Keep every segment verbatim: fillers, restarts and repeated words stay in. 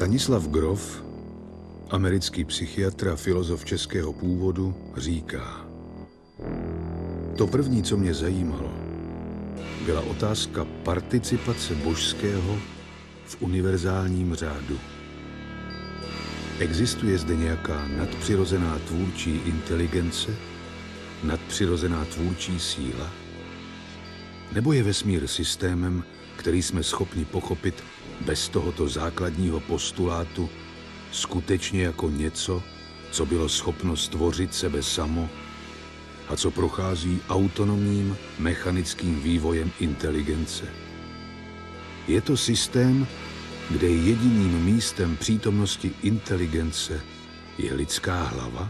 Stanislav Grof, americký psychiatr a filozof českého původu, říká: to první, co mě zajímalo, byla otázka participace božského v univerzálním řádu. Existuje zde nějaká nadpřirozená tvůrčí inteligence, nadpřirozená tvůrčí síla? Nebo je vesmír systémem, který jsme schopni pochopit bez tohoto základního postulátu skutečně jako něco, co bylo schopno stvořit sebe samo a co prochází autonomním mechanickým vývojem inteligence? Je to systém, kde jediným místem přítomnosti inteligence je lidská hlava?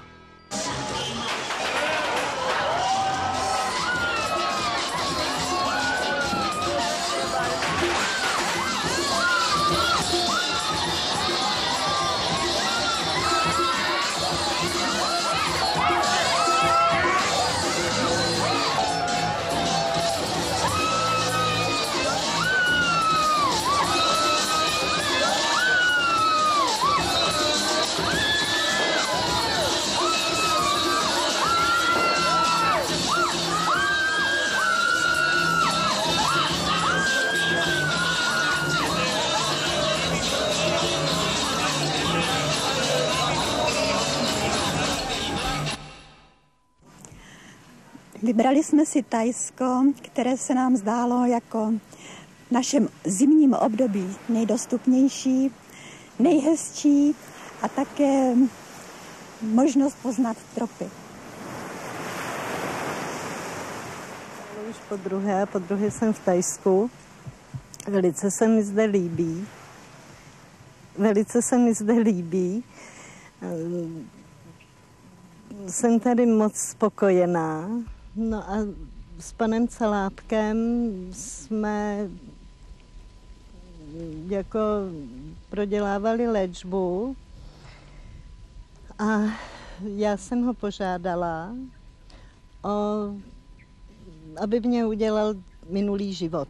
Vybrali jsme si Thajsko, které se nám zdálo jako v našem zimním období nejdostupnější, nejhezčí a také možnost poznat tropy. Už po druhé, po druhé jsem v Thajsku. Velice se mi zde líbí. Velice se mi zde líbí. Jsem tady moc spokojená. No a s panem Calápkem jsme jako prodělávali léčbu a já jsem ho požádala, o, aby mě udělal minulý život.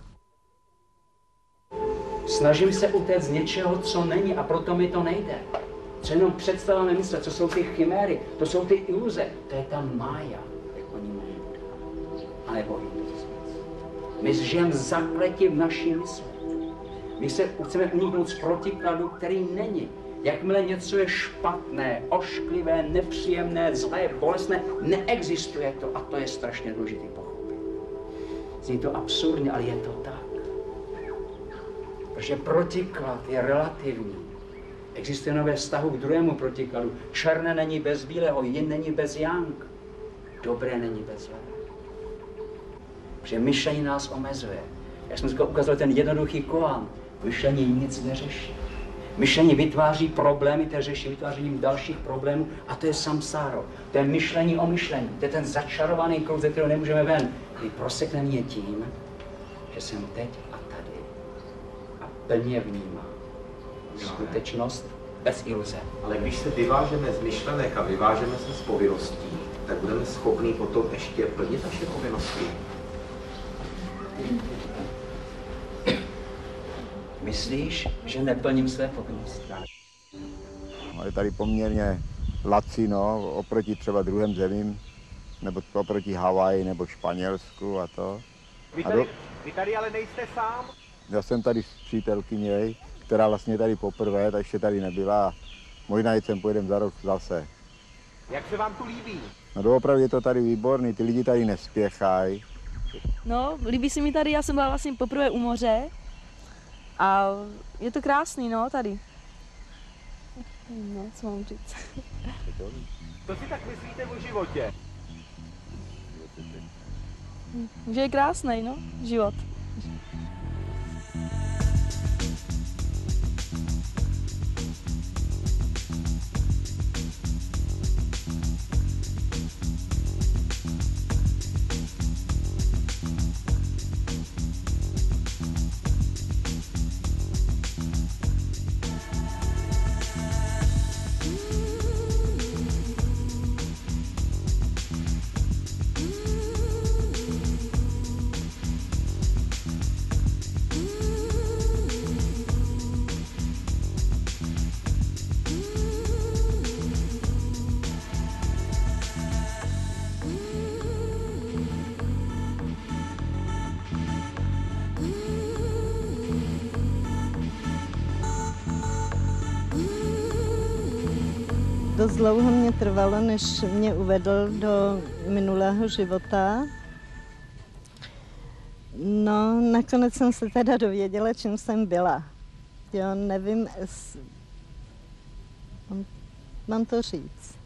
Snažím se utéct z něčeho, co není, a proto mi to nejde. Co jenom představujeme myslet, co jsou ty chiméry, to jsou ty iluze, to je ta mája, jak oni mají. Ale bohy. My žijeme zakletí v naší mysli. My se chceme uniknout z protikladu, který není. Jakmile něco je špatné, ošklivé, nepříjemné, zlé, bolestné, neexistuje to, a to je strašně důležitý pochopit. Zní to absurdně, ale je to tak. Protože protiklad je relativní. Existuje nové vztahu k druhému protikladu. Černé není bez bílého, yin není bez yang. Dobré není bez zlé. Protože myšlení nás omezuje. Jak jsme ukázali ten jednoduchý koán, myšlení nic neřeší. Myšlení vytváří problémy, které řeší vytvářením dalších problémů, a to je samsáro. To je myšlení o myšlení. To je ten začarovaný kruh, ze kterého nemůžeme ven. My prosekneme je tím, že jsem teď a tady. A plně vnímám skutečnost bez iluze. Ale když se vyvážeme z myšlenek a vyvážeme se z povinností, tak budeme schopni potom ještě plnit naše povinnosti. Myslíš, že neplním své povinnosti? No, je tady poměrně lacino oproti třeba druhým zemím, nebo oproti Havaji nebo Španělsku a to. Vy tady, a do... vy tady ale nejste sám? Já jsem tady s přítelkyněj, která vlastně tady poprvé, ta ještě tady nebyla. Možná jít sem pojedem za rok zase. Jak se vám tu líbí? No doopravdy je to tady výborný, ty lidi tady nespěchají. No, líbí se mi tady, já jsem byla vlastně poprvé u moře a je to krásný, no, tady. No, co mám říct. Co si tak myslíte o životě? Že je krásný, no, život. dost dlouho mě trvalo, než mě uvedl do minulého života. No, nakonec jsem se teda dověděla, čím jsem byla. Jo, nevím, s... mám, mám to říct.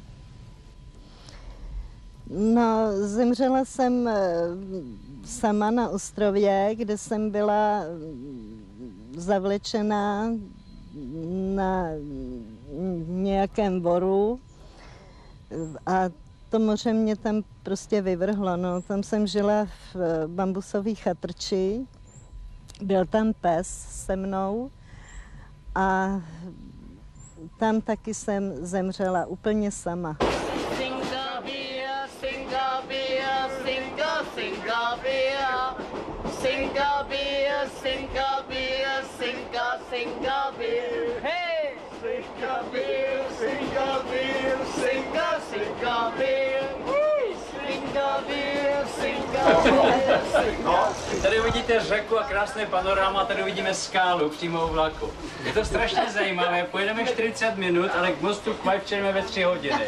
No, zemřela jsem sama na ostrově, kde jsem byla zavlečená na nějakém boru a to moře mě tam prostě vyvrhlo. No. Tam jsem žila v bambusové chatrči, byl tam pes se mnou a tam taky jsem zemřela úplně sama. Singapore, Singapore, Singapore, Singapore, Singapore, Singapore, hey! Singapore, Singapore, Singapore, Singapore, Singapore, Singapore. Tady uvidíte řeku a krásné panorama, tady uvidíme skálu přímo u vlaku. Je to strašně zajímavé, pojedeme čtyřicet minut, ale k mostu Kvaj přijedeme ve tři hodiny.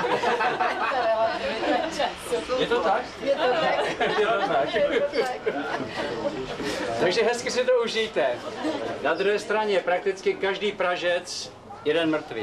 Je to tak? Je to tak. Je to tak. Takže hezky si to užijte. Na druhé straně je prakticky každý Pražec jeden mrtvý.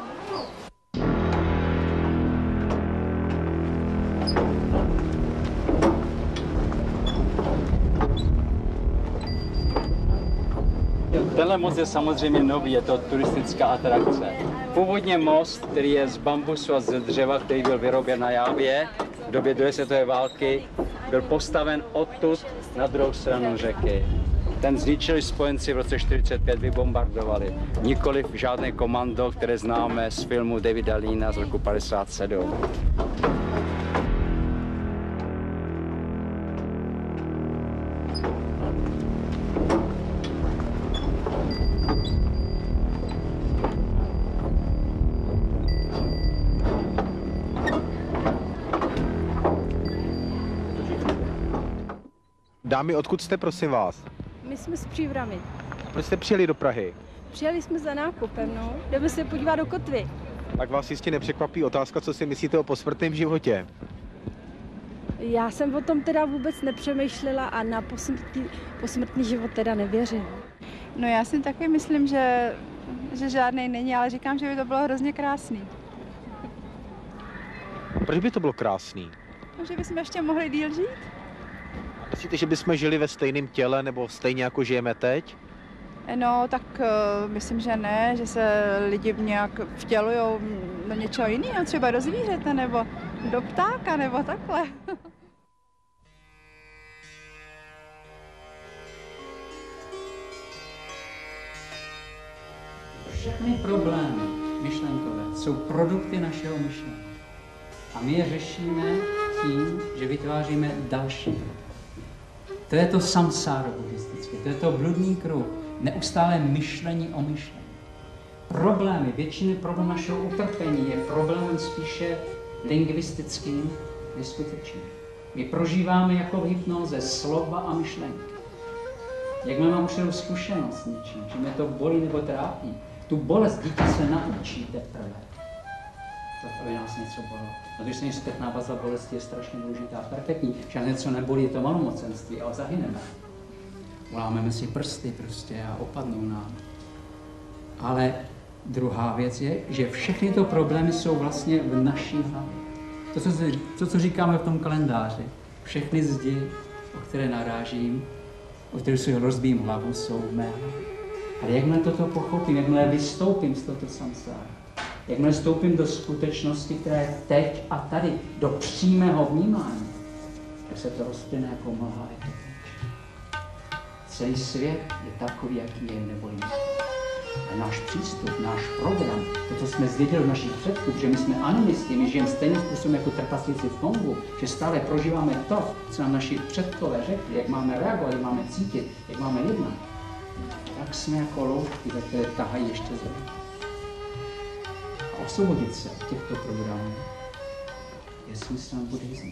Tenhle most je samozřejmě nový, je to turistická atrakce. Původně most, který je z bambusu a z dřeva, který byl vyroben na Jávě v době druhé světové války, byl postaven odtud na druhou stranu řeky. Ten zničili spojenci v roce čtyřicet pět, vybombardovali. Nikoliv žádné komando, které známe z filmu Davida Leana z roku padesát sedm. Dámy, odkud jste, prosím vás? My jsme z Příbrami. Proč jste přijeli do Prahy? Přijeli jsme za nákupem, no. Jdeme se podívat do kotvy. Tak vás jistě nepřekvapí otázka, co si myslíte o posmrtném životě. Já jsem o tom teda vůbec nepřemýšlela a na posmrtný, posmrtný život teda nevěřím. No já si taky myslím, že, že žádnej není, ale říkám, že by to bylo hrozně krásný. Proč by to bylo krásný? No, že bychom ještě mohli díl žít. Myslíte, že bychom žili ve stejném těle nebo stejně jako žijeme teď? No, tak uh, myslím, že ne, že se lidi nějak vtělujou do něčeho jiného, třeba do zvířete nebo do ptáka nebo takhle. Všechny problémy myšlenkové jsou produkty našeho myšlení. A my je řešíme tím, že vytváříme další produkty. To je to samsáro buddhistické, to je to bludný kruh, neustále myšlení o myšlení. Problémy, většiny problém našeho utrpení je problémem spíše lingvistickým než skutečným. My prožíváme jako v hypnoze slova a myšlenky. Jakmile mám určitou zkušenost s něčím, že mě to bolí nebo trápí, tu bolest dítě se naučí teprve. Aby nás něco bolelo. No, když se něco zpětná vazba bolesti je strašně důležitá, perfektní, že nás něco nebolí, je to malomocenství, ale zahyneme. Ulámeme si prsty prostě a opadnou nám. Ale druhá věc je, že všechny ty problémy jsou vlastně v naší hlavě. To, co, to, co říkáme v tom kalendáři, všechny zdi, o které narážím, o kterých si rozbím hlavu, jsou v mé hlavě. Ale jakmile toto pochopím, jakmile vystoupím z tohoto samsára, jakmile vstoupím do skutečnosti, která je teď a tady, do přímého vnímání, tak se to rozplyne jako mlha. Celý svět je takový, jaký je, nebo jiný. A náš přístup, náš program, to, co jsme zvěděli od našich předků, že my jsme animisti, my žijeme stejným způsobem jako trpaslíci v Kongu, že stále prožíváme to, co nám naši předkové řekli, jak máme reagovat, jak máme cítit, jak máme jednat, tak jsme jako loučky, které tahají ještě zem. A osvobodit se od těchto programů je smyslem buddhismu.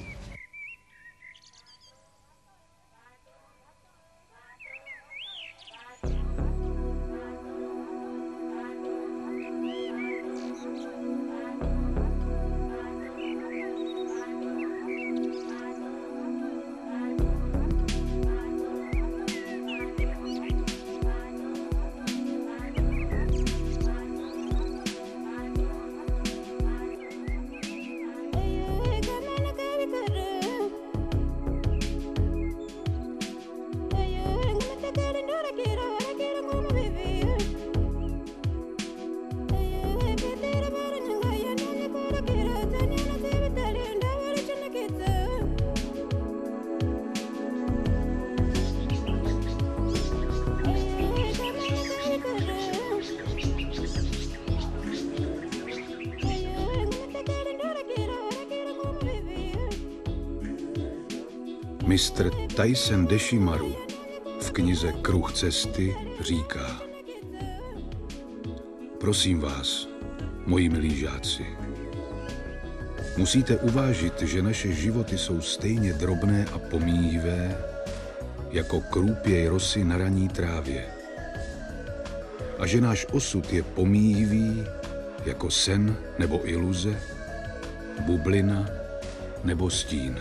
Mistr Taisen Deshimaru v knize Kruh cesty říká: Prosím vás, moji milí žáci, musíte uvážit, že naše životy jsou stejně drobné a pomíjivé, jako krůpěj rosy na ranní trávě. A že náš osud je pomíjivý, jako sen nebo iluze, bublina nebo stín.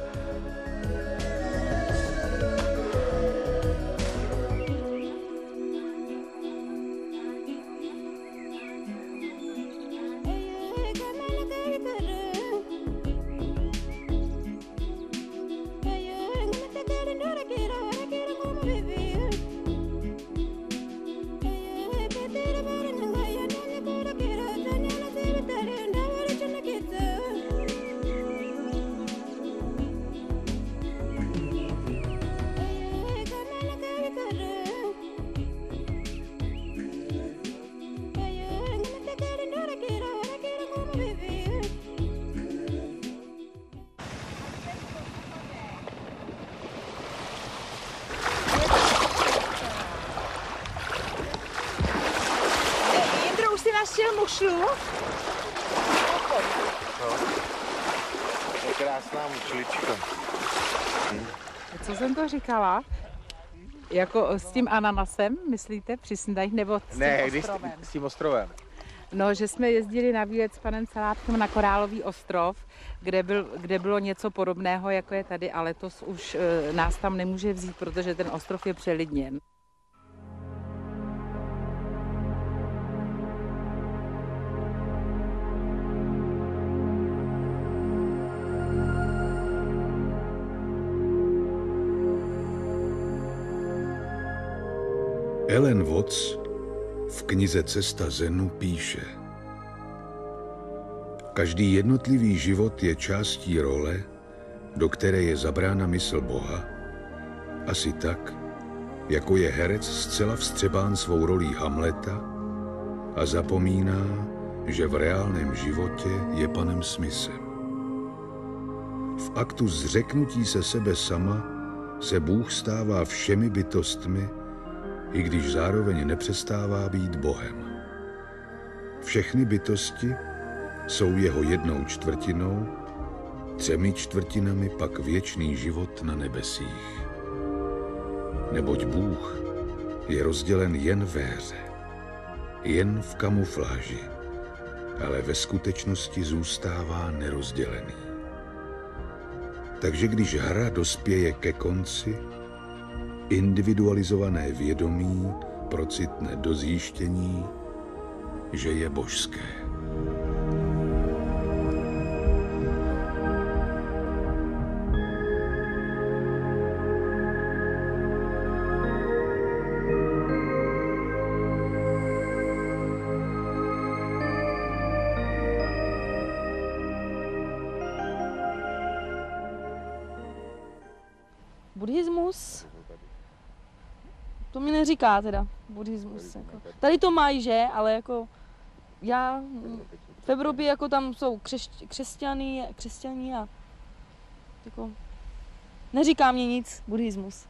Mušlu? Je krásná mušlička. Co jsem to říkala? Jako s tím ananasem, myslíte, při snídaních, nebo s tím ne, ostrovem? Ne, s tím ostrovem. No, že jsme jezdili na výlet s panem Salátkem na Korálový ostrov, kde, byl, kde bylo něco podobného, jako je tady, ale letos už e, nás tam nemůže vzít, protože ten ostrov je přelidněn. Ellen Watts v knize Cesta Zenu píše: Každý jednotlivý život je částí role, do které je zabrána mysl Boha, asi tak, jako je herec zcela vstřebán svou rolí Hamleta a zapomíná, že v reálném životě je panem Smithem. V aktu zřeknutí se sebe sama se Bůh stává všemi bytostmi, i když zároveň nepřestává být Bohem. Všechny bytosti jsou jeho jednou čtvrtinou, třemi čtvrtinami pak věčný život na nebesích. Neboť Bůh je rozdělen jen ve hře, jen v kamufláži, ale ve skutečnosti zůstává nerozdělený. Takže když hra dospěje ke konci, individualizované vědomí procitne do zjištění, že je božské. Buddhismus, to mi neříká teda, buddhismus. Jako. Tady to mají, že, ale jako já v Evropě jako tam jsou křesť, křesťany, křesťaní a jako neříká mě nic buddhismus.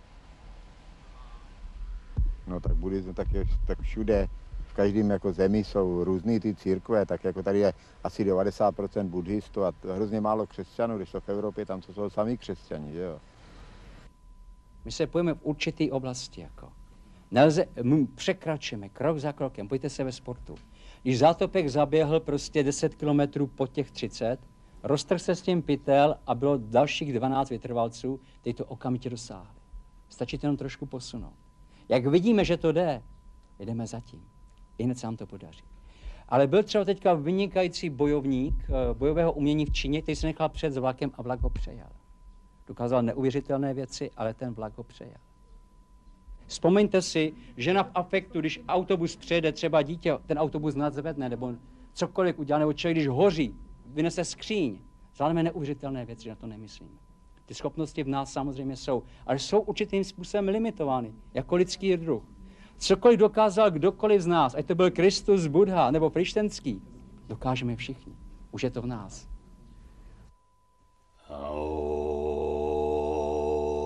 No tak buddhismus, tak, je, tak všude, v každém jako zemi jsou různé ty církve, tak jako tady je asi devadesát procent buddhistů a hrozně málo křesťanů, když to v Evropě tam to jsou sami křesťani, že jo. My se pojeme v určité oblasti, jako. Nelze, my překračujeme krok za krokem, pojďte se ve sportu. Když Zátopek zaběhl prostě deset kilometrů po těch třicet, roztrhl se s tím pytel a bylo dalších dvanáct vytrvalců, kteří to okamžitě dosáhli. Stačí to jenom trošku posunout. Jak vidíme, že to jde, jdeme zatím. I hned se nám to podaří. Ale byl třeba teďka vynikající bojovník bojového umění v Číně, který se nechal před vlakem a vlak ho přejal. Dokázal neuvěřitelné věci, ale ten vlak ho přejal. Vzpomeňte si, žena v afektu, když autobus přejede, třeba dítě, ten autobus nadzvedne, nebo cokoliv udělá, nebo člověk, když hoří, vynese skříň. Zvládneme neuvěřitelné věci, že na to nemyslíme. Ty schopnosti v nás samozřejmě jsou, ale jsou určitým způsobem limitovány, jako lidský druh. Cokoliv dokázal kdokoliv z nás, ať to byl Kristus, Buddha nebo Frištenský, dokážeme všichni. Už je to v nás.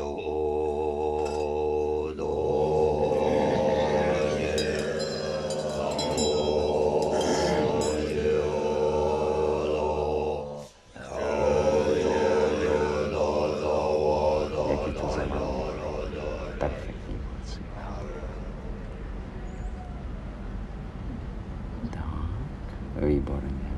Výborně.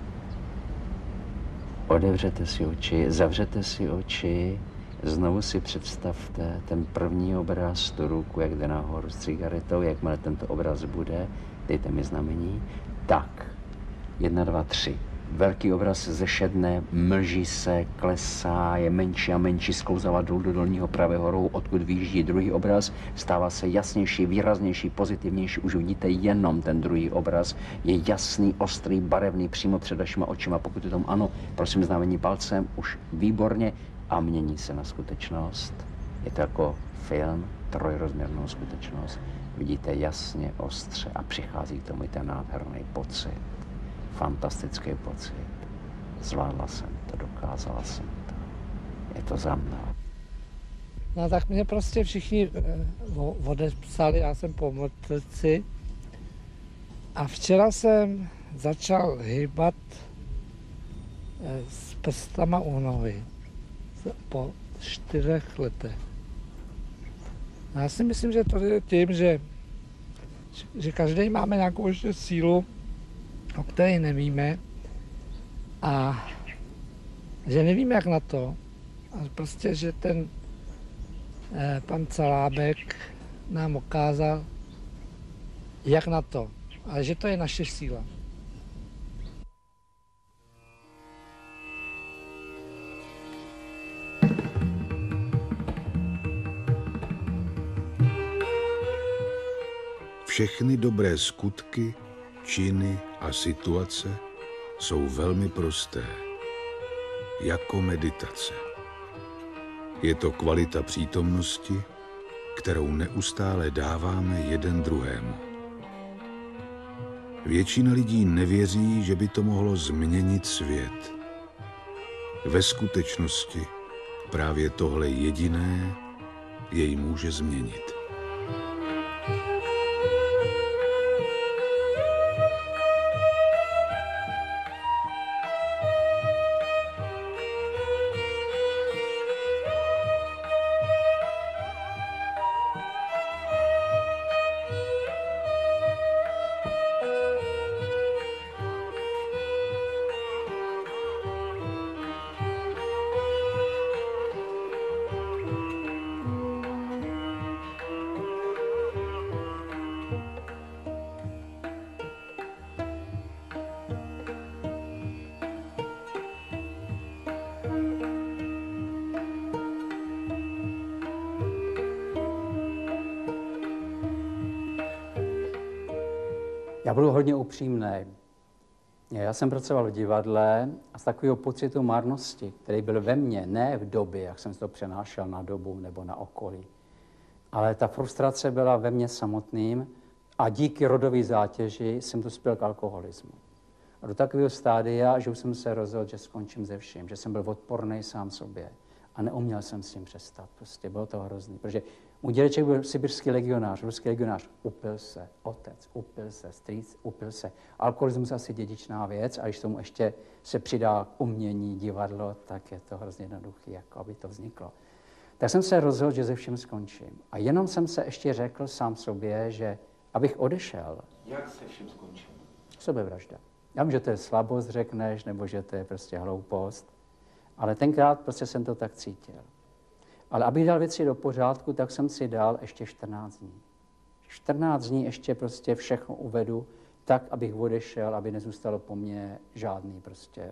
Otevřete si oči, zavřete si oči, znovu si představte ten první obraz, tu ruku, jak jde nahoru s cigaretou, jakmile tento obraz bude, dejte mi znamení. Tak, jedna, dva, tři. Velký obraz zešedne, mlží se, klesá, je menší a menší, sklouzává dolů do dolního pravého rohu, odkud vyjíždí druhý obraz, stává se jasnější, výraznější, pozitivnější, už vidíte jenom ten druhý obraz, je jasný, ostrý, barevný, přímo před vašima očima, pokud je tomu ano, prosím znamení palcem, už výborně a mění se na skutečnost. Je to jako film, trojrozměrnou skutečnost, vidíte jasně, ostře a přichází k tomu i ten nádherný pocit. Fantastický pocit. Zvládla jsem to, dokázala jsem to. Je to za mnou. No tak mě prostě všichni odepsali, já jsem po mrtvici. A včera jsem začal hýbat s prstama u nohy. Po čtyřech letech. Já si myslím, že to je tím, že, že každý máme nějakou ještě sílu, o které nevíme a že nevíme, jak na to. A prostě, že ten eh, pan Calábek nám ukázal, jak na to. Ale že to je naše síla. Všechny dobré skutky, činy a situace jsou velmi prosté, jako meditace. Je to kvalita přítomnosti, kterou neustále dáváme jeden druhému. Většina lidí nevěří, že by to mohlo změnit svět. Ve skutečnosti právě tohle jediné jej může změnit. Já budu hodně upřímný. Já jsem pracoval v divadle a z takového pocitu marnosti, který byl ve mně, ne v době, jak jsem to přenášel na dobu nebo na okolí, ale ta frustrace byla ve mně samotným a díky rodové zátěži jsem dospěl k alkoholismu. A do takového stádia, že už jsem se rozhodl, že skončím ze vším, že jsem byl odporný sám sobě a neuměl jsem s tím přestat. Prostě bylo to hrozný, protože můj dědeček byl sibirský legionář, ruský legionář, upil se, otec, upil se, strýc, upil se. Alkoholismus je asi dědičná věc a když tomu ještě se přidá umění, divadlo, tak je to hrozně jednoduché, jako aby to vzniklo. Tak jsem se rozhodl, že ze vším skončím. A jenom jsem se ještě řekl sám sobě, že abych odešel. Jak se vším skončil? Sebevražda. Já vím, že to je slabost, řekneš, nebo že to je prostě hloupost, ale tenkrát prostě jsem to tak cítil. Ale abych dal věci do pořádku, tak jsem si dal ještě čtrnáct dní. čtrnáct dní ještě prostě všechno uvedu tak, abych odešel, aby nezůstalo po mně žádný prostě,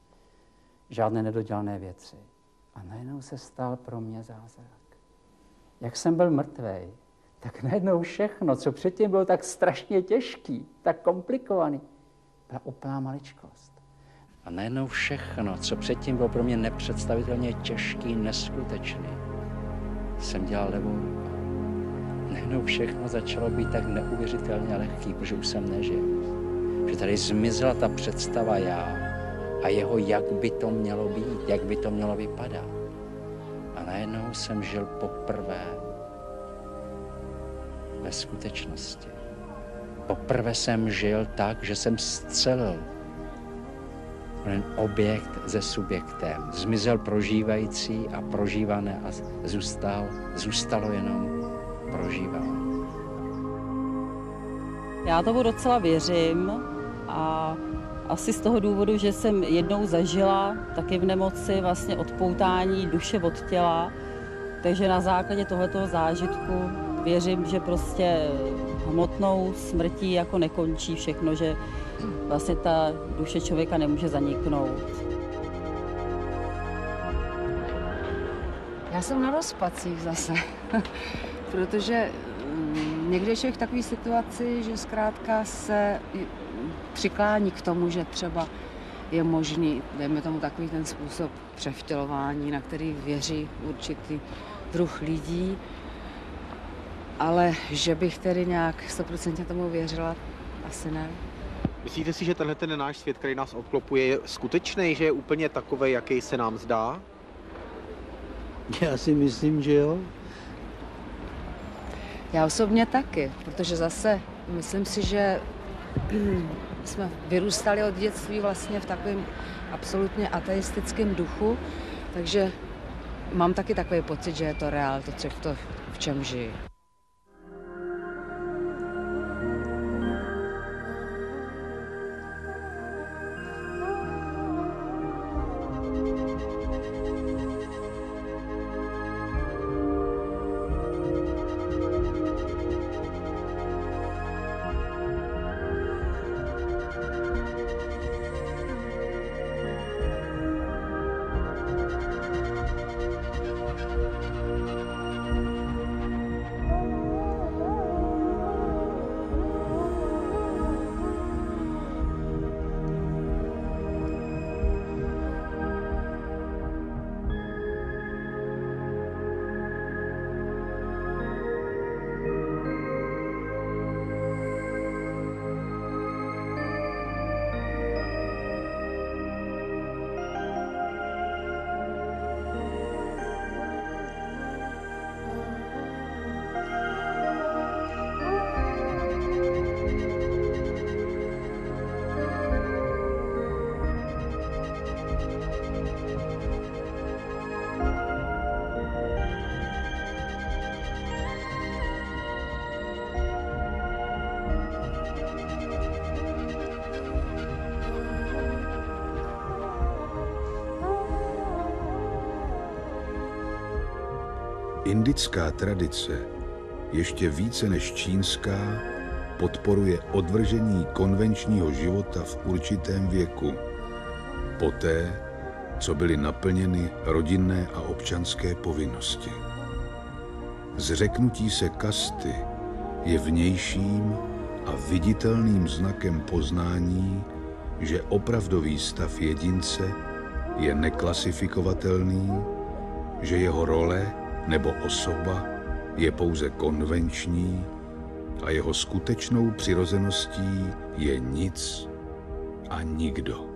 žádné nedodělané věci. A najednou se stal pro mě zázrak. Jak jsem byl mrtvej, tak najednou všechno, co předtím bylo tak strašně těžký, tak komplikovaný, byla úplná maličkost. A najednou všechno, co předtím bylo pro mě nepředstavitelně těžký, neskutečný, jsem dělal levou rukou. Najednou všechno začalo být tak neuvěřitelně lehký, protože už jsem nežil. Že tady zmizela ta představa já a jeho, jak by to mělo být, jak by to mělo vypadat. A najednou jsem žil poprvé ve skutečnosti. Poprvé jsem žil tak, že jsem zcelil ten objekt se subjektem. Zmizel prožívající a prožívané a zůstal, zůstalo jenom prožívání. Já tomu docela věřím a asi z toho důvodu, že jsem jednou zažila taky v nemoci vlastně odpoutání duše od těla, takže na základě tohoto zážitku věřím, že prostě hmotnou smrtí jako nekončí všechno, že vlastně ta duše člověka nemůže zaniknout. Já jsem na rozpacích zase, protože někdy je člověk v takové situaci, že zkrátka se přiklání k tomu, že třeba je možný, dejme tomu takový ten způsob převtělování, na který věří určitý druh lidí, ale že bych tedy nějak stoprocentně tomu věřila, asi ne. Myslíte si, že tenhle ten náš svět, který nás obklopuje, je skutečný, že je úplně takový, jaký se nám zdá? Já si myslím, že jo. Já osobně taky, protože zase myslím si, že jsme vyrůstali od dětství vlastně v takovém absolutně ateistickém duchu, takže mám taky takový pocit, že je to reál, to, to v čem žiji. Indická tradice ještě více než čínská podporuje odvržení konvenčního života v určitém věku, poté, co byly naplněny rodinné a občanské povinnosti. Zřeknutí se kasty je vnějším a viditelným znakem poznání, že opravdový stav jedince je neklasifikovatelný, že jeho role nebo osoba je pouze konvenční a jeho skutečnou přirozeností je nic a nikdo.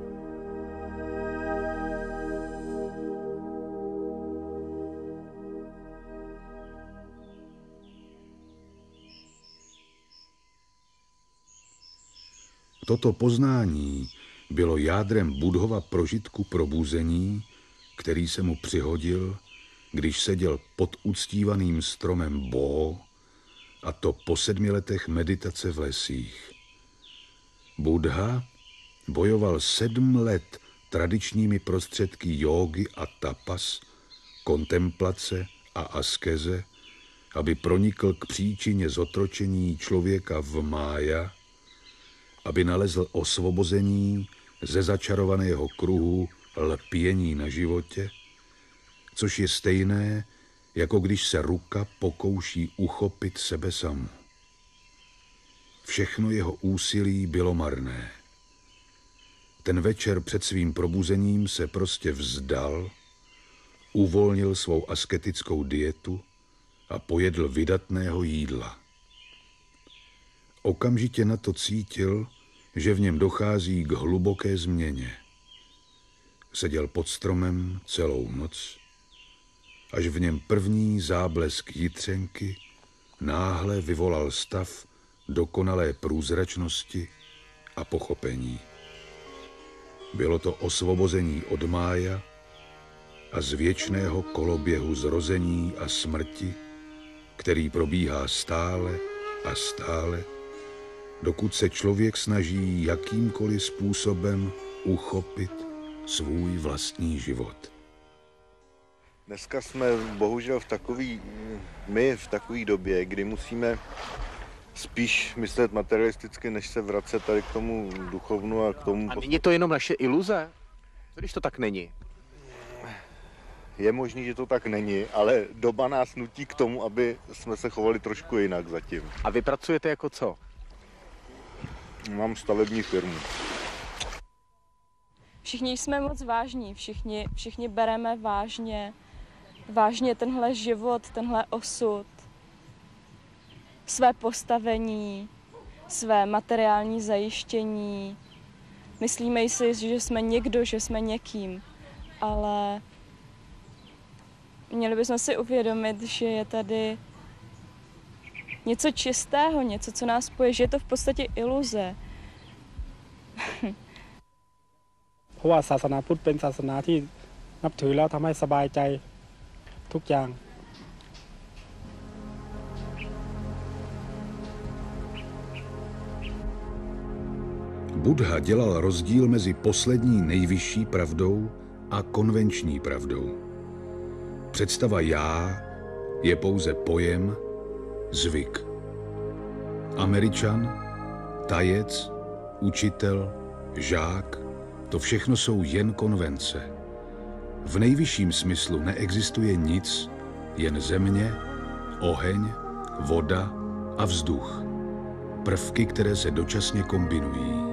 Toto poznání bylo jádrem Buddhova prožitku probuzení, který se mu přihodil, když seděl pod uctívaným stromem Bo, a to po sedmi letech meditace v lesích. Buddha bojoval sedm let tradičními prostředky jógy a tapas, kontemplace a askeze, aby pronikl k příčině zotročení člověka v mája, aby nalezl osvobození ze začarovaného kruhu lpění na životě, což je stejné, jako když se ruka pokouší uchopit sebe samu. Všechno jeho úsilí bylo marné. Ten večer před svým probuzením se prostě vzdal, uvolnil svou asketickou dietu a pojedl vydatného jídla. Okamžitě na to cítil, že v něm dochází k hluboké změně. Seděl pod stromem celou noc až v něm první záblesk jitřenky náhle vyvolal stav dokonalé průzračnosti a pochopení. Bylo to osvobození od mája a z věčného koloběhu zrození a smrti, který probíhá stále a stále, dokud se člověk snaží jakýmkoliv způsobem uchopit svůj vlastní život. Dneska jsme bohužel v takový, my v takové době, kdy musíme spíš myslet materialisticky, než se vracet tady k tomu duchovnu a k tomu... A není to jenom naše iluze? Co když to tak není? Je možný, že to tak není, ale doba nás nutí k tomu, aby jsme se chovali trošku jinak zatím. A vy pracujete jako co? Mám stavební firmu. Všichni jsme moc vážní, všichni, všichni bereme vážně, vážně tenhle život, tenhle osud, své postavení, své materiální zajištění. Myslíme si, že jsme někdo, že jsme někým, ale měli bychom si uvědomit, že je tady něco čistého, něco, co nás spojí, že je to v podstatě iluze. เพราะว่าศาสนาพุทธเป็นศาสนาที่นับถือแล้วทำให้สบายใจทุกอย่าง Buddha dělal rozdíl mezi poslední nejvyšší pravdou a konvenční pravdou. Představa já je pouze pojem, zvyk. Američan, tajec, učitel, žák, to všechno jsou jen konvence. V nejvyšším smyslu neexistuje nic, jen země, oheň, voda a vzduch. Prvky, které se dočasně kombinují.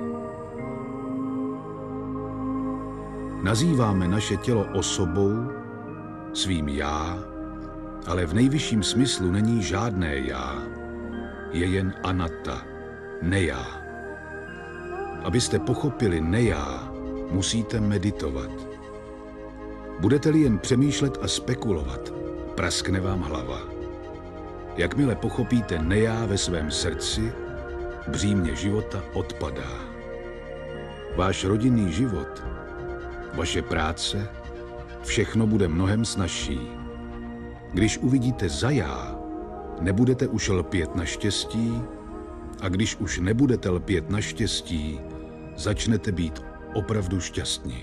Nazýváme naše tělo osobou, svým já, ale v nejvyšším smyslu není žádné já. Je jen anatta, nejá. Abyste pochopili nejá, musíte meditovat. Budete-li jen přemýšlet a spekulovat, praskne vám hlava. Jakmile pochopíte nejá ve svém srdci, břímě života odpadá. Váš rodinný život, vaše práce, všechno bude mnohem snazší. Když uvidíte za já, nebudete už lpět na štěstí, a když už nebudete lpět na štěstí, začnete být opravdu šťastní.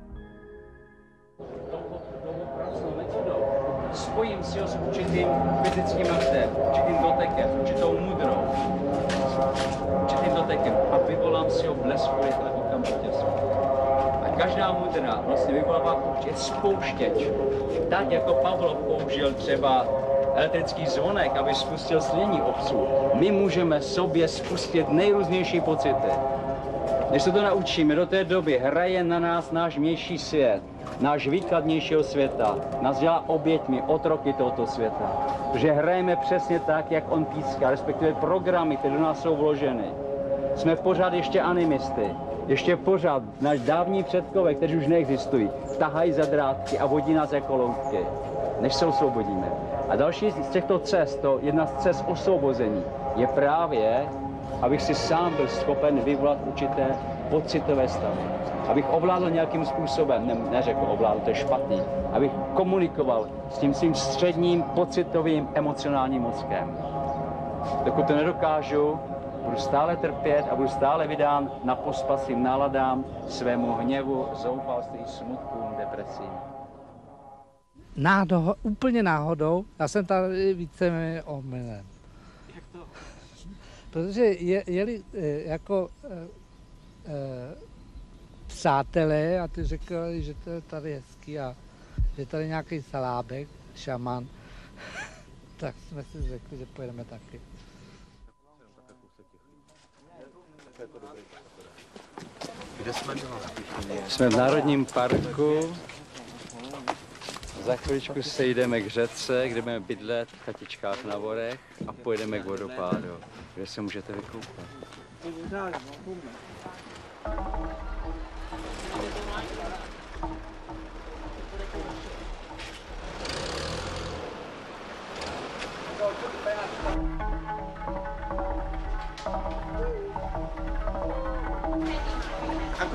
Spojím si ho s určitým fyzickým aktem, určitým dotekem, určitou mudrou, určitým dotekem a vyvolám si ho blesku rychle okamžitě. A každá mudra vlastně vyvolává určitě spouštěč. Tak jako Pavlov použil třeba elektrický zvonek, aby spustil snění obsů, my můžeme sobě spustit nejrůznější pocity. Než se to naučíme, do té doby hraje na nás náš vnější svět, náš výklad vnějšího světa, nás dělá oběťmi, otroky tohoto světa. Protože hrajeme přesně tak, jak on píská, respektive programy, které do nás jsou vloženy. Jsme pořád ještě animisty, ještě pořád náš dávní předkové, kteří už neexistují, tahají za drátky a vodí nás jako loutky, než se osvobodíme. A další z těchto cest, to jedna z cest osvobození, je právě, abych si sám byl schopen vyvolat určité pocitové stavy. Abych ovládl nějakým způsobem, ne, neřekl ovládl, to je špatný, abych komunikoval s tím svým středním pocitovým emocionálním mozkem. Dokud to nedokážu, budu stále trpět a budu stále vydán na pospas svým náladám, svému hněvu, zoufalství, smutkům, depresím. Náhodou, úplně náhodou, já jsem tady víceméně omylem. Jak to? Protože je, jeli jako e, e, přátelé a ty řekli, že to je tady hezký a že tady nějaký salábek, šaman, tak jsme si řekli, že pojedeme taky. Kde jsme to? Jsme v Národním parku. Za chviličku se jdeme k řece, kde budeme bydlet v chatičkách na vorech a pojedeme k vodopádu, kde se můžete vykoupat.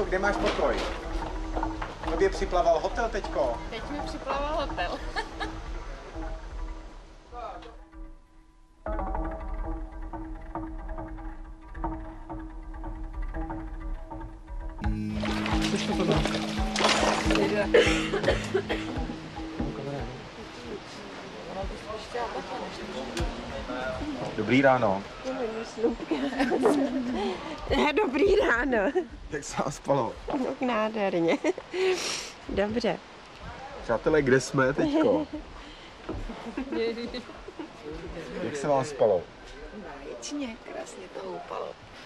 kde máš pokoj? Tobě připlaval hotel teďko? Teď mi připlaval hotel. Dobrý ráno. Dobrý ráno. Jak se vám spalo? No, nádherně. Dobře. Přátelé, kde jsme teďko? Jak se vám spalo? Báječně, krásně to houpalo.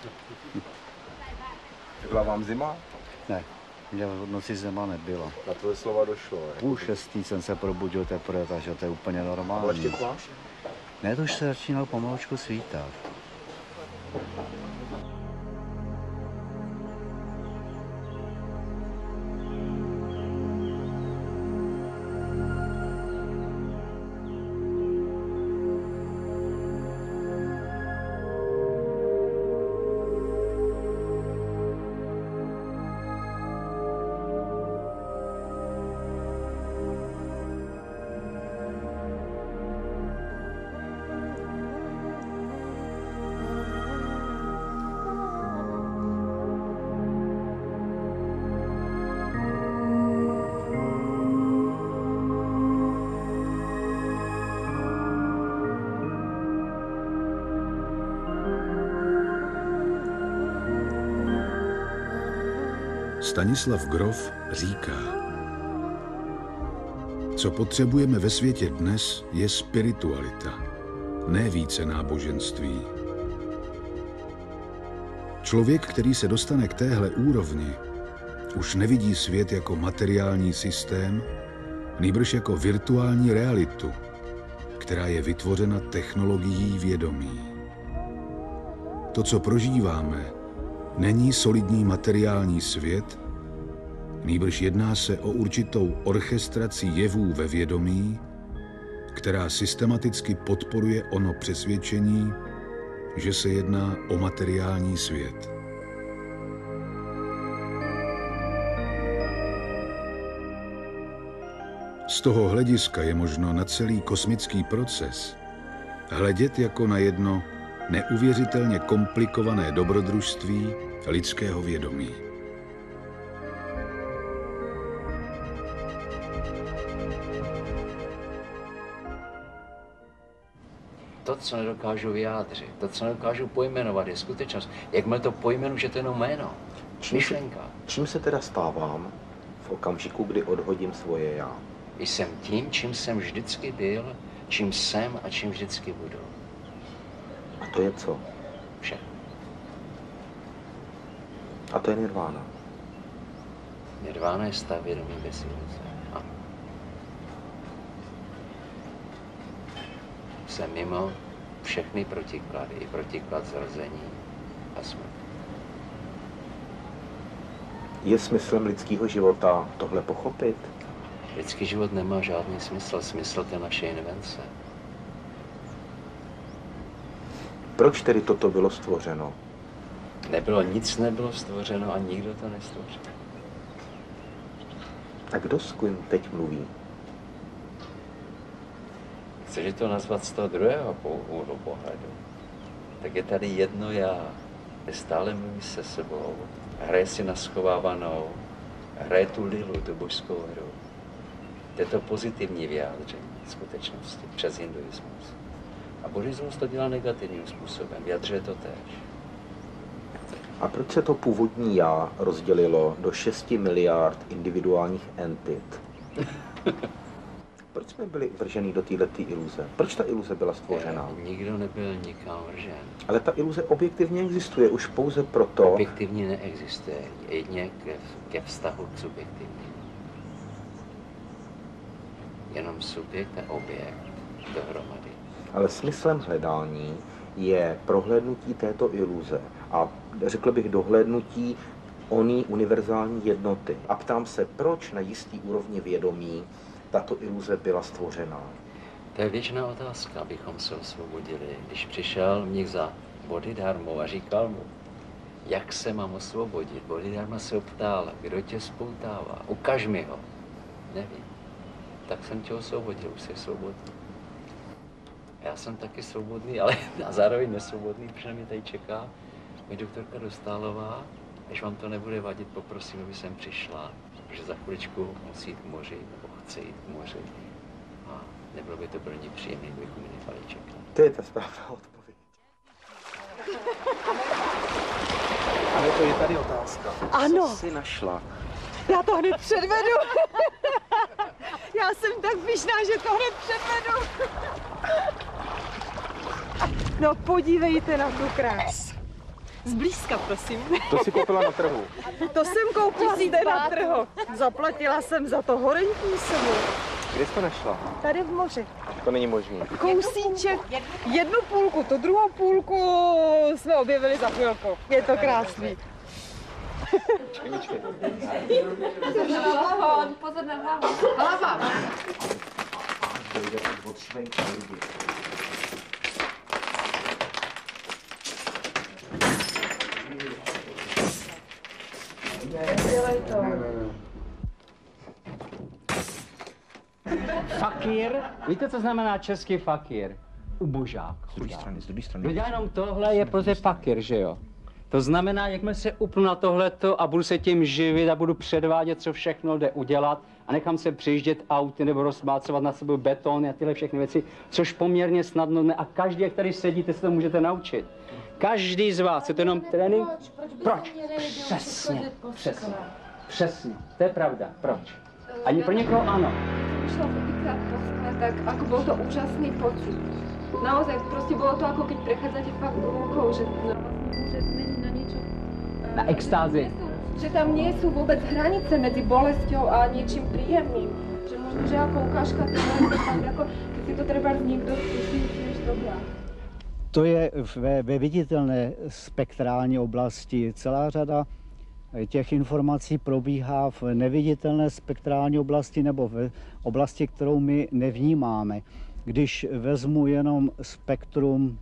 Byla vám zima? Ne, mě v noci zima nebyla. Na tohle slova došlo, ne? Půl šestý jsem se probudil teprve, takže to je úplně normální. Ale ještě pláš? Ne, to už se začínalo pomalučku svítat. Stanislav Grof říká: co potřebujeme ve světě dnes, je spiritualita, ne více náboženství. Člověk, který se dostane k téhle úrovni, už nevidí svět jako materiální systém, nýbrž jako virtuální realitu, která je vytvořena technologií vědomí. To, co prožíváme, není solidní materiální svět, nýbrž jedná se o určitou orchestraci jevů ve vědomí, která systematicky podporuje ono přesvědčení, že se jedná o materiální svět. Z toho hlediska je možno na celý kosmický proces hledět jako na jedno neuvěřitelně komplikované dobrodružství lidského vědomí. To, co nedokážu vyjádřit, to, co nedokážu pojmenovat, je skutečnost. Jakmile to pojmenu, že to je jenom jméno, myšlenka. Čím se teda stávám v okamžiku, kdy odhodím svoje já? Jsem tím, čím jsem vždycky byl, čím jsem a čím vždycky budu. A to je co? Všechno. A to je nirvána. Nirvána je stav vědomí bez iluze. Ano. Jsem mimo všechny protiklady, i protiklad zrození a smrti. Je smyslem lidského života tohle pochopit? Lidský život nemá žádný smysl. Smysl to je naše invence. Proč tedy toto bylo stvořeno? Nebylo, nic nebylo stvořeno a nikdo to nestvořil. A kdo s kým teď mluví? Chceš to nazvat z toho druhého úhlu pohledu? Tak je tady jedno já. Stále mluví se sebou. Hraje si na schovávanou. Hraje tu lilu, tu božskou hru. To je to pozitivní vyjádření skutečnosti přes hinduismus. A buddhismus to dělá negativním způsobem, vyjadřuje to též. A proč se to původní já rozdělilo do šesti miliard individuálních entit? Proč jsme byli vrženi do této iluze? Proč ta iluze byla stvořena? Nikdo nebyl nikam vržen. Ale ta iluze objektivně existuje už pouze proto... Objektivně neexistuje, jedně ke, ke vztahu k subjektivnímu. Jenom subjekt a objekt dohromady. Ale smyslem hledání je prohlédnutí této iluze a řekl bych dohlédnutí oné univerzální jednoty. A ptám se, proč na jistý úrovni vědomí tato iluze byla stvořena? To je věčná otázka, abychom se osvobodili. Když přišel mnich za Bodhidharmou a říkal mu, jak se mám osvobodit. Bodhidharma se optal, kdo tě spoutává, ukaž mi ho. Nevím. Tak jsem tě osvobodil, už jsi svobodný. Já jsem taky svobodný, ale a zároveň nesvobodný, protože mě tady čeká mi doktorka Dostálová. Když vám to nebude vadit, poprosím, aby jsem přišla, protože za chviličku musí jít k moři, nebo chce jít k moři. A nebylo by to pro ní příjemné, kdybychom mě nechali čekat. To je ta správná odpověď. Ale to je tady otázka. Ano. Co jsi našla? Já to hned předvedu. Já jsem tak pyšná, že to hned předvedu. No podívejte na tu krás. Zblízka, prosím. To si koupila na trhu. To jsem koupila zde na trhu. Zaplatila jsem za to horentní sumu. Kde jsi to našla? Tady v moři. To není možné. Kousíček, jednu půlku, tu druhou půlku jsme objevili za chvilku. Je to krásný. Pozor na hlavu, pozor na hlavu. Hlava! Dělej to. Fakír, víte, co znamená český fakír? Ubožák. Z druhé strany, z druhé strany. Kdo dělá jenom tohle, je prostě fakír, že jo? To znamená, jakmile se upnu na tohleto a budu se tím živit a budu předvádět, co všechno jde udělat a nechám se přijíždět auty nebo rozmácovat na sebe beton a tyhle všechny věci, což poměrně snadno ne. A každý, jak tady sedíte, se to můžete naučit. Každý z vás, je to jenom trénink? Proč? Přesně, přesně, přesně, to je pravda, proč? Ani pro někoho ano. Išla prvýkrát po skle, tak ako bol to úžasný pocit. Naozaj, proste bolo to ako keď prechádzate fakt rukou, že vlastne môže zmeniť na niečo. Na extázi. Že tam nie sú vôbec hranice medzi bolesťou a niečím príjemným. Že možno, že ako ukážka toho je to fakt ako, keď si to treba niekto skúsi, tiež dobrá. To je ve, ve viditelné spektrální oblasti. Celá řada těch informací probíhá v neviditelné spektrální oblasti nebo v oblasti, kterou my nevnímáme. Když vezmu jenom spektrum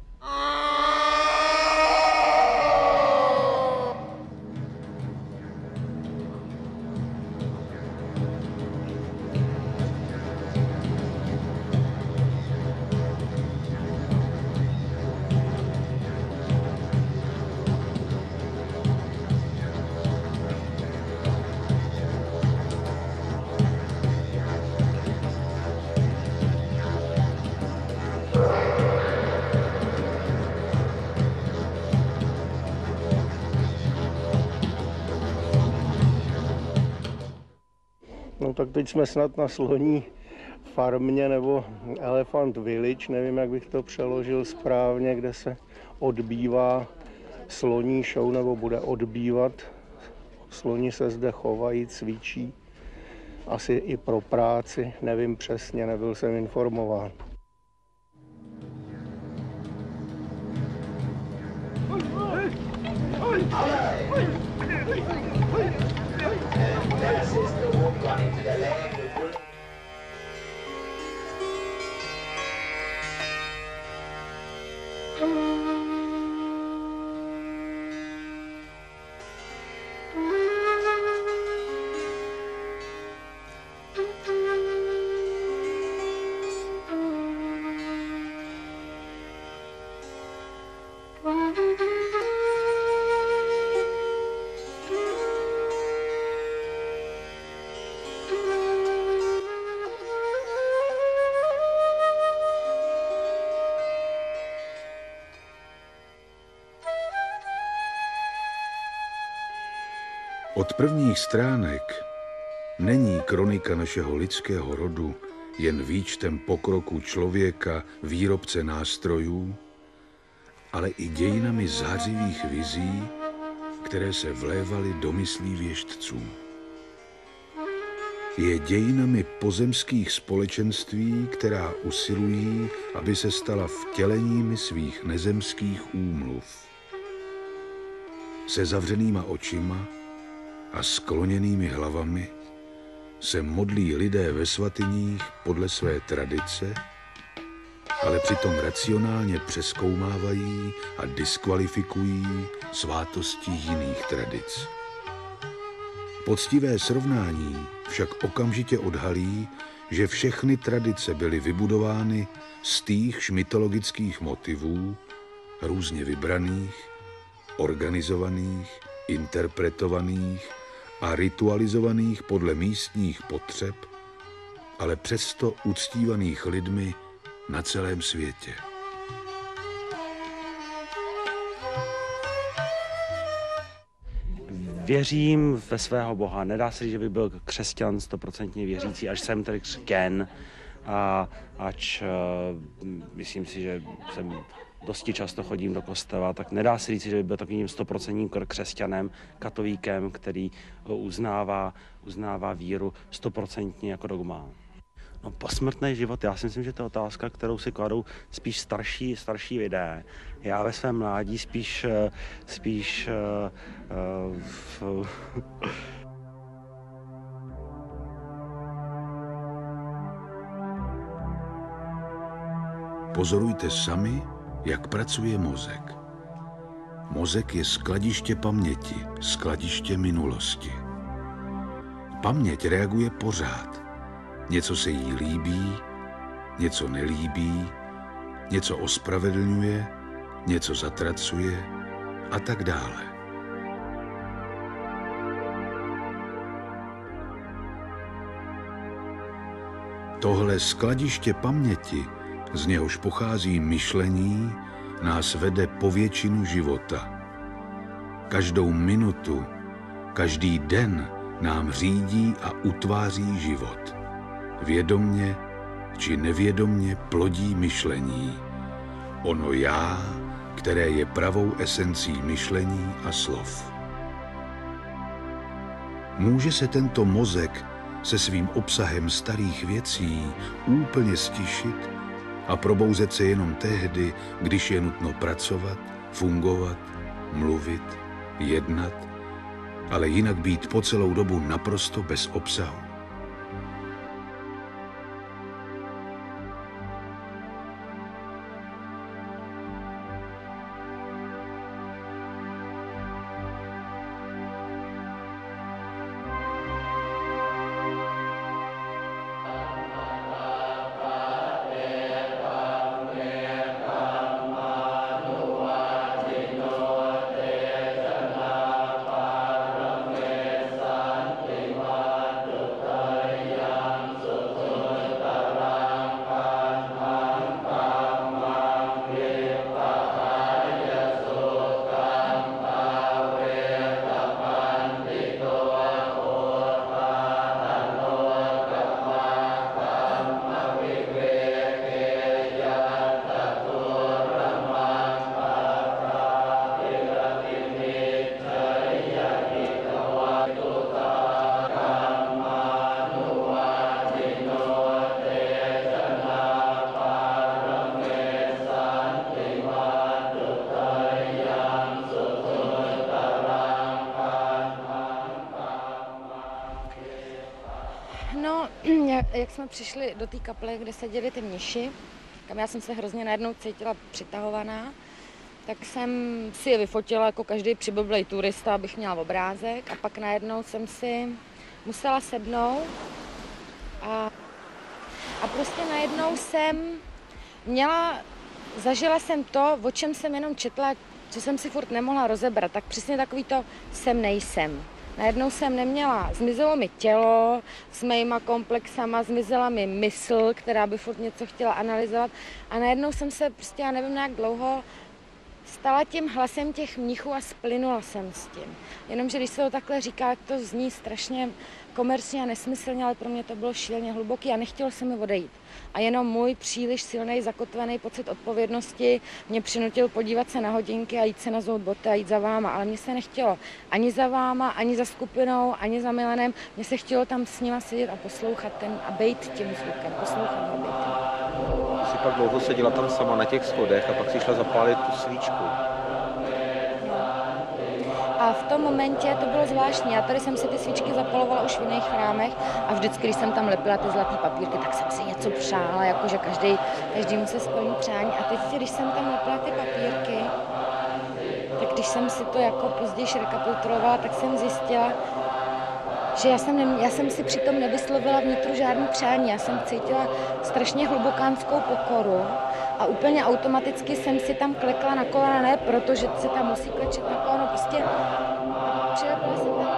No tak teď jsme snad na sloní farmě nebo Elephant Village, nevím, jak bych to přeložil správně, kde se odbývá sloní show nebo bude odbývat. Sloni se zde chovají, cvičí, asi i pro práci, nevím přesně, nebyl jsem informován. Od prvních stránek není kronika našeho lidského rodu jen výčtem pokroku člověka, výrobce nástrojů, ale i dějinami zářivých vizí, které se vlévaly do myslí věštců. Je dějinami pozemských společenství, která usilují, aby se stala vtěleními svých nezemských úmluv. Se zavřenýma očima a skloněnými hlavami se modlí lidé ve svatyních podle své tradice ale přitom racionálně přezkoumávají a diskvalifikují svátosti jiných tradic. Poctivé srovnání však okamžitě odhalí, že všechny tradice byly vybudovány z týchž mytologických motivů, různě vybraných, organizovaných, interpretovaných a ritualizovaných podle místních potřeb, ale přesto uctívaných lidmi na celém světě. Věřím ve svého Boha. Nedá se říct, že bych byl křesťan stoprocentně věřící, až jsem tedy křtěn. A ač uh, myslím si, že jsem dosti často chodím do kostela, tak nedá se říct, že by byl takovým stoprocentním křesťanem, katolíkem, který uznává, uznává víru stoprocentně jako dogma. No, posmrtný život, já si myslím, že to je otázka, kterou si kladou spíš starší, starší lidé. Já ve svém mládí spíš, spíš uh, uh, Pozorujte sami, jak pracuje mozek. Mozek je skladiště paměti, skladiště minulosti. Paměť reaguje pořád. Něco se jí líbí, něco nelíbí, něco ospravedlňuje, něco zatracuje a tak dále. Tohle skladiště paměti, z něhož pochází myšlení, nás vede po většinu života. Každou minutu, každý den nám řídí a utváří život. Vědomně či nevědomně plodí myšlení. Ono já, které je pravou esencí myšlení a slov. Může se tento mozek se svým obsahem starých věcí úplně stišit a probouzet se jenom tehdy, když je nutno pracovat, fungovat, mluvit, jednat, ale jinak být po celou dobu naprosto bez obsahu. Jak jsme přišli do té kaple, kde seděli ty mniši, kam já jsem se hrozně najednou cítila přitahovaná, tak jsem si je vyfotila jako každý přiblblej turista, abych měla obrázek, a pak najednou jsem si musela sednout a, a prostě najednou jsem měla, zažila jsem to, o čem jsem jenom četla, co jsem si furt nemohla rozebrat, tak přesně takový to jsem nejsem. Najednou jsem neměla, zmizelo mi tělo s mýma komplexama, zmizela mi mysl, která by furt něco chtěla analyzovat, a najednou jsem se prostě, já nevím, jak dlouho, stala tím hlasem těch mnichů a splynula jsem s tím. Jenomže když se to takhle říká, to zní strašně komerčně a nesmyslně, ale pro mě to bylo šíleně hluboký a nechtělo se mi odejít. A jenom můj příliš silný, zakotvený pocit odpovědnosti mě přinutil podívat se na hodinky a jít se nazout boty a jít za váma. Ale mně se nechtělo ani za váma, ani za skupinou, ani za Milanem. Mně se chtělo tam s nima sedět a poslouchat ten a bejt tím zvukem, poslouchat ho, bejt. Jsi pak dlouho seděla tam sama na těch schodech a pak si šla zapálit tu svíčku. A v tom momentě to bylo zvláštní. Já tady jsem si ty svíčky zapalovala už v jiných chrámech a vždycky, když jsem tam lepila ty zlatý papírky, tak jsem si něco přála, jakože každý, každý mu se splní přání. A teď, když jsem tam lepila ty papírky, tak když jsem si to jako později rekapitulovala, tak jsem zjistila, že já jsem, ne, já jsem si přitom nevyslovila vnitru žádný přání. Já jsem cítila strašně hlubokánskou pokoru a úplně automaticky jsem si tam klekla na kolena, ne protože se tam musí klečet na koleno, prostě přilepila jsem tam.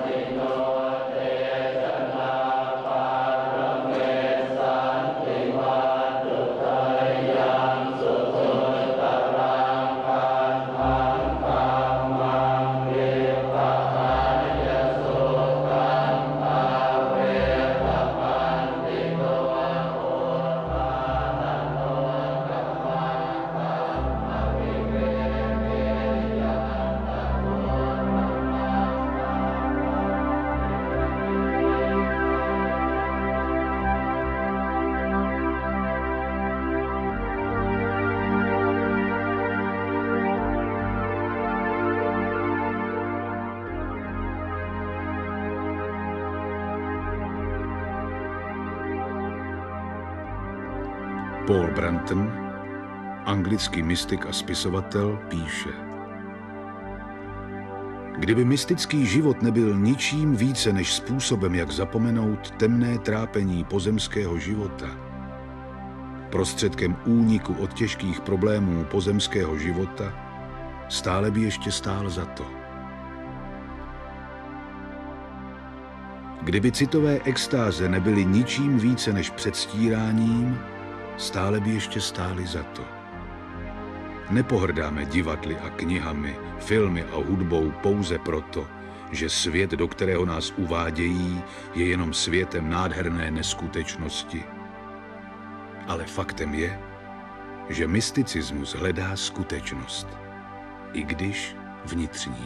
Paul Branton, anglický mystik a spisovatel, píše: Kdyby mystický život nebyl ničím více než způsobem, jak zapomenout temné trápení pozemského života, prostředkem úniku od těžkých problémů pozemského života, stále by ještě stál za to. Kdyby citové extáze nebyly ničím více než předstíráním, stále by ještě stály za to. Nepohrdáme divadly a knihami, filmy a hudbou pouze proto, že svět, do kterého nás uvádějí, je jenom světem nádherné neskutečnosti. Ale faktem je, že mysticismus hledá skutečnost, i když vnitřní.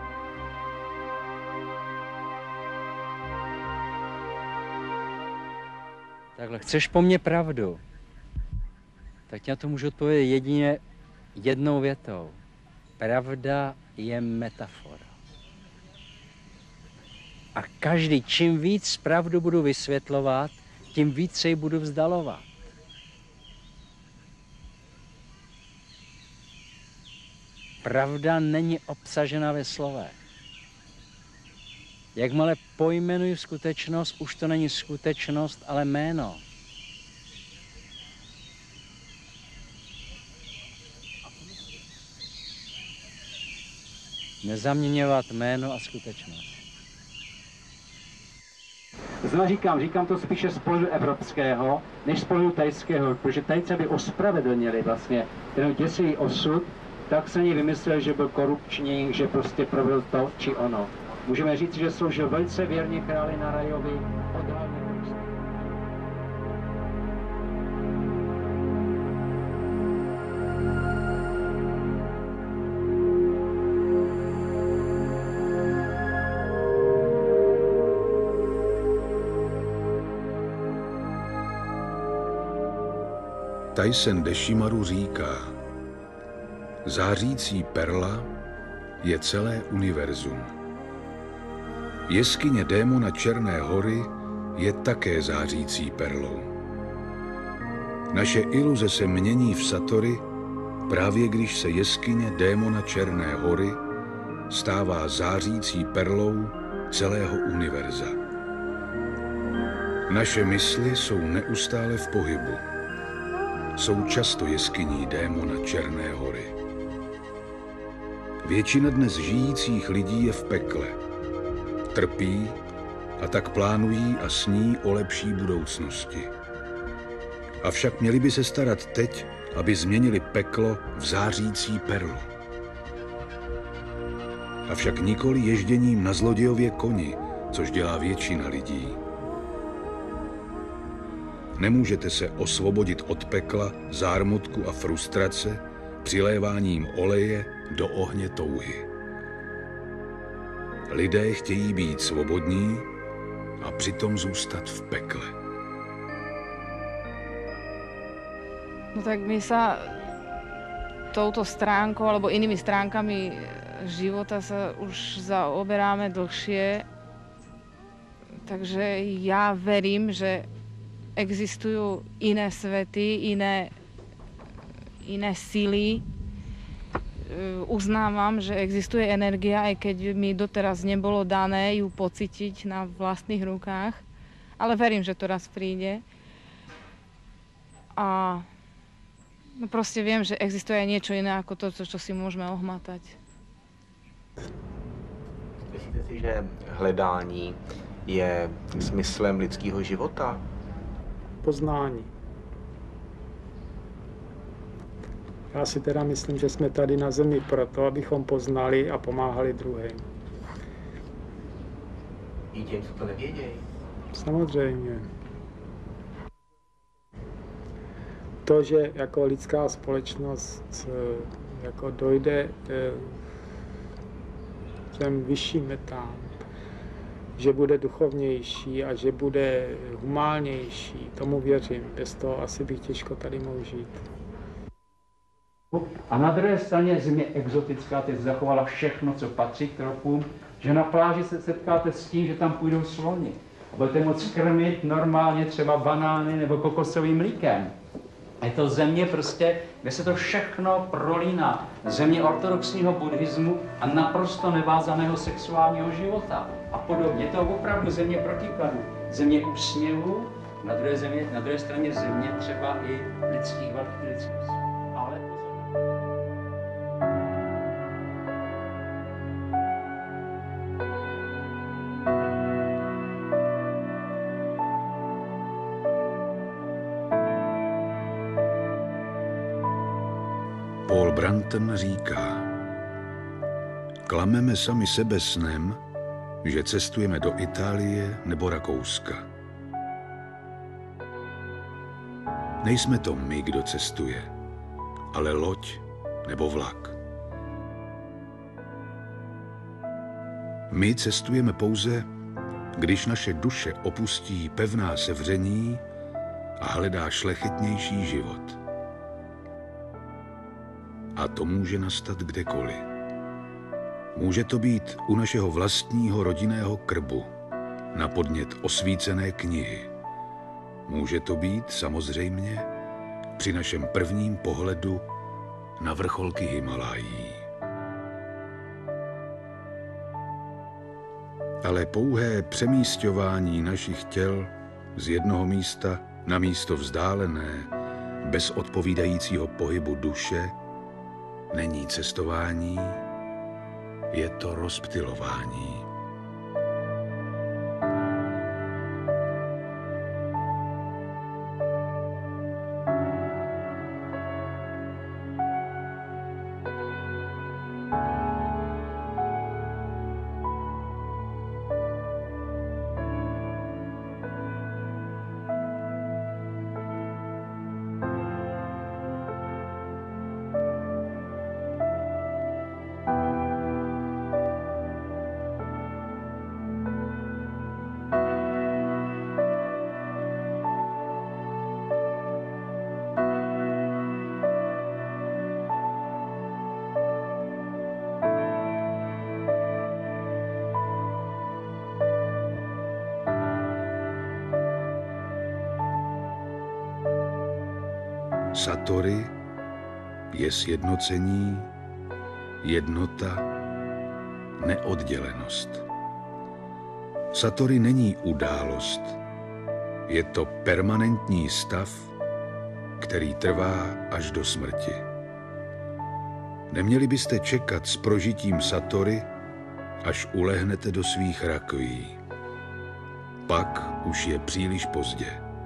Takhle, chceš po mně pravdu? Tak já to můžu odpovědět jedině jednou větou. Pravda je metafora. A každý, čím víc pravdu budu vysvětlovat, tím víc se ji budu vzdalovat. Pravda není obsažena ve slovech. Jakmile pojmenuji skutečnost, už to není skutečnost, ale jméno. Nezaměňovat jméno a skutečnost. Znovu říkám, říkám to spíše z pohledu evropského, než z pohledu tajského, protože Tajci by ospravedlnili vlastně ten děsivý osud, tak se ní vymyslel, že byl korupční, že prostě provedl to či ono. Můžeme říct, že sloužil velice věrně králi Narajovi od hlavně. Taisen Deshimaru říká: zářící perla je celé univerzum. Jeskyně démona Černé hory je také zářící perlou. Naše iluze se mění v satori právě když se jeskyně démona Černé hory stává zářící perlou celého univerza. Naše mysli jsou neustále v pohybu. Jsou často jeskyní démona Černé hory. Většina dnes žijících lidí je v pekle. Trpí a tak plánují a sní o lepší budoucnosti. Avšak měli by se starat teď, aby změnili peklo v zářící perlu. Avšak nikoli ježděním na zlodějově koni, což dělá většina lidí. Nemůžete se osvobodit od pekla, zármutku a frustrace přiléváním oleje do ohně touhy. Lidé chtějí být svobodní a přitom zůstat v pekle. No tak my sa touto stránkou alebo inými stránkami života sa už zaoberáme dlhšie, takže ja verím, že existujú iné svety, iné, iné síly. Uznávam, že existuje energia, aj keď mi doteraz nebolo dané ju pocítiť na vlastných rukách, ale verím, že to raz príde. A no proste viem, že existuje aj niečo iné ako to, čo si môžeme ohmatať. Myslíte si, že hledání je smyslem lidského života? Poznání. Já si teda myslím, že jsme tady na zemi proto, abychom poznali a pomáhali druhým. I těm, co to nevědějí? Samozřejmě. To, že jako lidská společnost jako dojde k těm vyšším metám, že bude duchovnější a že bude humánnější, tomu věřím. Bez toho asi bych těžko tady mohl žít. A na druhé straně země exotická, teď zachovala všechno, co patří k tropům, že na pláži se setkáte s tím, že tam půjdou sloni. A budete moct krmit normálně třeba banány nebo kokosovým mlíkem. Je to země prostě, kde se to všechno prolíná. Země ortodoxního buddhismu a naprosto nevázaného sexuálního života a podobně. Je to opravdu země protikladu. Země úsměvu, na druhé, země, na druhé straně země třeba i lidských velkých lidských. Ale Paul Brunton říká, klameme sami sebe snem, že cestujeme do Itálie nebo Rakouska. Nejsme to my, kdo cestuje, ale loď nebo vlak. My cestujeme pouze, když naše duše opustí pevná sevření a hledá šlechetnější život. A to může nastat kdekoliv. Může to být u našeho vlastního rodinného krbu, na podnět osvícené knihy. Může to být samozřejmě při našem prvním pohledu na vrcholky Himalají. Ale pouhé přemísťování našich těl z jednoho místa na místo vzdálené, bez odpovídajícího pohybu duše, není cestování, je to rozptylování. Satori je sjednocení, jednota, neoddělenost. Satori není událost, je to permanentní stav, který trvá až do smrti. Neměli byste čekat s prožitím satori, až ulehnete do svých rakví. Pak už je příliš pozdě.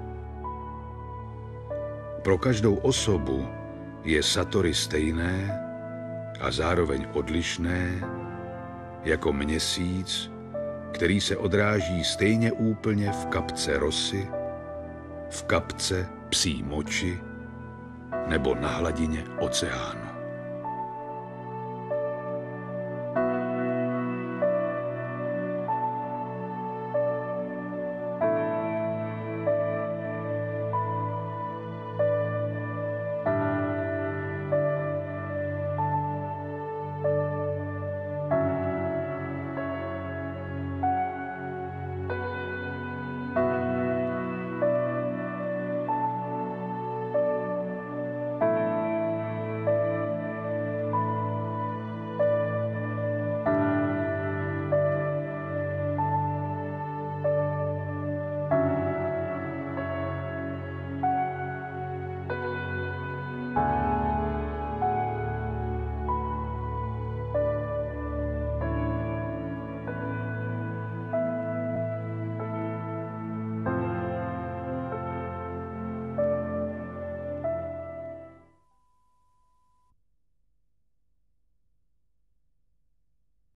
Pro každou osobu je satori stejné a zároveň odlišné jako měsíc, který se odráží stejně úplně v kapce rosy, v kapce psí moči nebo na hladině oceánu.